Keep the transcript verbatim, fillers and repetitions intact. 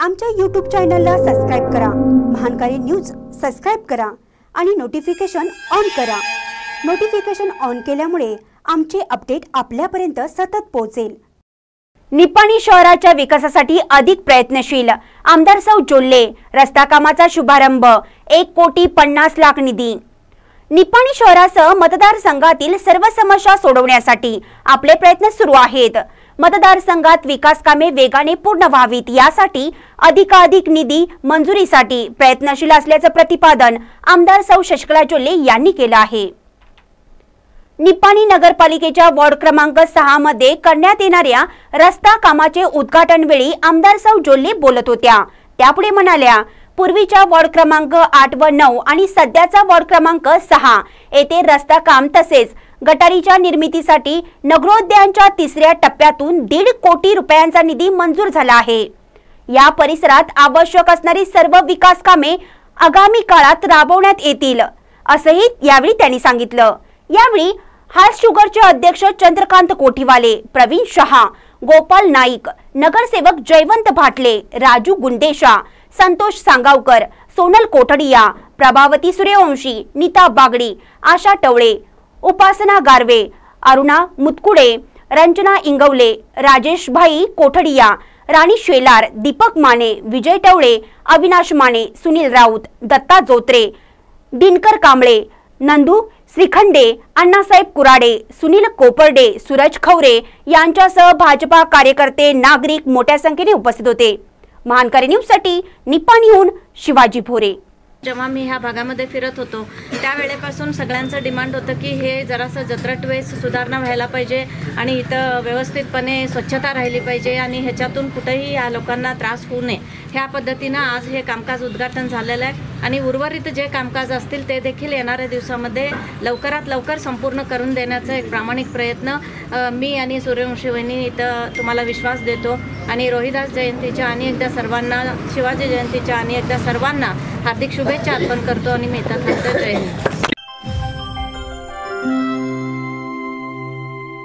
आमच्या यूट्यूब चॅनलला सबस्क्राइब करा, महानकारी न्यूज सबस्क्राइब करा आणि नोटिफिकेशन ऑन करा। नोटिफिकेशन ऑन केल्यामुळे आमचे अपडेट आपल्यापर्यंत सतत पोहोचेल। निपाणी शहराच्या विकासासाठी अधिक प्रयत्नशील आमदार सौ जोल्ले, रस्ता कामाचा शुभारंभ, एक कोटी पन्नास लाख निधी। निपाणी शहरासह मतदारसंघातील सर्व समस्या सोडवण्यासाठी आपले प्रयत्न सुरू आहेत। मतदारसंघात विकास कामे वेगाने पूर्ण व्हावीत यासाठी अधिकाधिक निधी मंजुरीसाठी प्रयत्नशील असल्याचे प्रतिपादन आमदार सौ शशिकला जोल्ले यांनी केले आहे। निपाणी नगरपालिकेच्या वॉर्ड क्रमांक सहा मध्ये करण्यात येणाऱ्या रस्ता कामाचे उद्घाटन वेळी आमदार सौ जोल्ले बोलत होत्या। त्यापुढे म्हणाल्या, पूर्वीच्या वॉर्ड क्रमांक आठ व नऊ आणि सध्याचा वॉर्ड क्रमांक सहा येथे रस्ता काम तसेच गटारीच्या निर्मितीसाठी नगरोद्यानच्या तिसऱ्या टप्प्यातून दीड कोटी रुपयांचा निधी मंजूर झाला आहे। या परिसरात आवश्यक असणारी सर्व विकास कामे आगामी काळात राबवण्यात येतील असंही यावेळी त्यांनी सांगितलं। यावेळी हार्स शुगरचे अध्यक्ष चंद्रकांत कोठीवाले, प्रवीण शहा, गोपाल नाईक, नगरसेवक जयवंत भाटले, राजू गुंडेशा, संतोष सांगावकर, सोनल कोठडिया, प्रभावती सूर्यवंशी, नीता बागडी, आशा टवळे, उपासना गारवे, अरुणा मुतकुडे, रंजना इंगवले, राजेश भाई कोठडिया, राणी शेलार, दीपक माने, विजय टवळे, अविनाश माने, सुनील राऊत, दत्ता जोत्रे, दिनकर कांबळे, नंदू श्रीखंडे, अण्णासाहेब कुराडे, सुनील कोपर्डे, सूरज खवरे यांच्यासह भाजपा कार्यकर्ते, नागरिक मोठ्या संख्येने उपस्थित होते। महानकारी न्यूज साठी निपाणीहून शिवाजी भोरे। जेव्हा मी ह्या भागामध्ये फिरत होतो त्यावेळेपासून सगळ्यांचं डिमांड होतं की हे जरासं जत्रट वेळेस सुधारणा व्हायला पाहिजे आणि इथं व्यवस्थितपणे स्वच्छता राहिली पाहिजे आणि ह्याच्यातून कुठेही या लोकांना त्रास होऊ नये। ह्या पद्धतीनं आज हे कामकाज उद्घाटन झालेलं आहे आणि उर्वरित जे कामकाज असतील ते देखील येणाऱ्या दिवसामध्ये लवकरात लवकर संपूर्ण करून देण्याचा एक प्रामाणिक प्रयत्न मी आणि सूर्यवंशी वहिनी इथं तुम्हाला विश्वास देतो। आणि रोहिदास जयंतीच्या आणि एकदा सर्वांना, शिवाजी जयंतीच्या आणि एकदा सर्वांना हार्दिक शुभेच्छा अर्पण करतो आणि मी इथं थांबतो। जय हिंद।